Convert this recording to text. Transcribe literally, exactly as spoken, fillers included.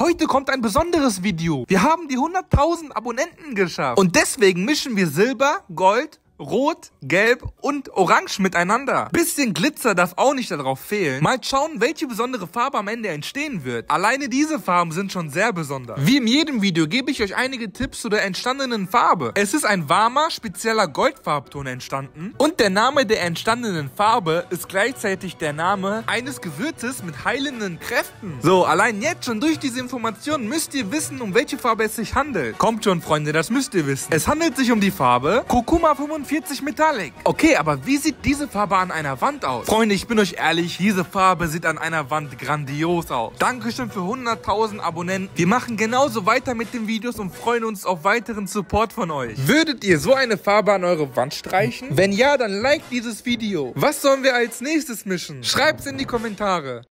Heute kommt ein besonderes Video. Wir haben die hunderttausend Abonnenten geschafft. Und deswegen mischen wir Silber, Gold, Rot, Gelb und Orange miteinander. Bisschen Glitzer darf auch nicht darauf fehlen. Mal schauen, welche besondere Farbe am Ende entstehen wird. Alleine diese Farben sind schon sehr besonders. Wie in jedem Video gebe ich euch einige Tipps zu der entstandenen Farbe. Es ist ein warmer, spezieller Goldfarbton entstanden. Und der Name der entstandenen Farbe ist gleichzeitig der Name eines Gewürzes mit heilenden Kräften. So, allein jetzt schon durch diese Informationen müsst ihr wissen, um welche Farbe es sich handelt. Kommt schon, Freunde, das müsst ihr wissen. Es handelt sich um die Farbe Kurkuma fünfundvierzig Metallic. Okay, aber wie sieht diese Farbe an einer Wand aus? Freunde, ich bin euch ehrlich, diese Farbe sieht an einer Wand grandios aus. Dankeschön für hunderttausend Abonnenten. Wir machen genauso weiter mit den Videos und freuen uns auf weiteren Support von euch. Würdet ihr so eine Farbe an eure Wand streichen? Wenn ja, dann liked dieses Video. Was sollen wir als nächstes mischen? Schreibt's in die Kommentare.